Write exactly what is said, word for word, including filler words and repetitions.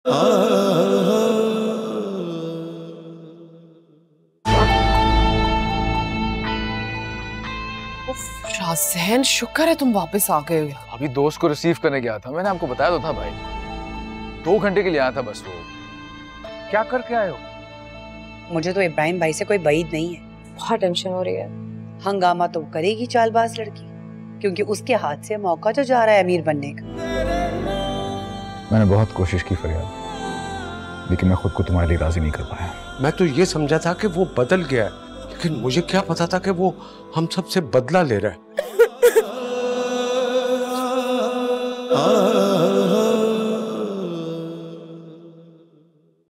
शाहज़ैन, शुक्र है तुम वापस आ गए हो। अभी दोस्त को रिसीव करने गया था, मैंने आपको बताया तो था भाई। दो घंटे के लिए आया था बस। वो क्या करके आए हो? मुझे तो इब्राहिम भाई से कोई बईद नहीं है। बहुत टेंशन हो रही है। हंगामा तो करेगी चालबाज लड़की, क्योंकि उसके हाथ से मौका तो जा रहा है अमीर बनने का। मैंने बहुत कोशिश की फरियाद, लेकिन मैं खुद को तुम्हारे लिए राजी नहीं कर पाया। मैं तो ये समझा था कि वो बदल गया है, लेकिन मुझे क्या पता था कि वो हम सब से बदला ले रहा है।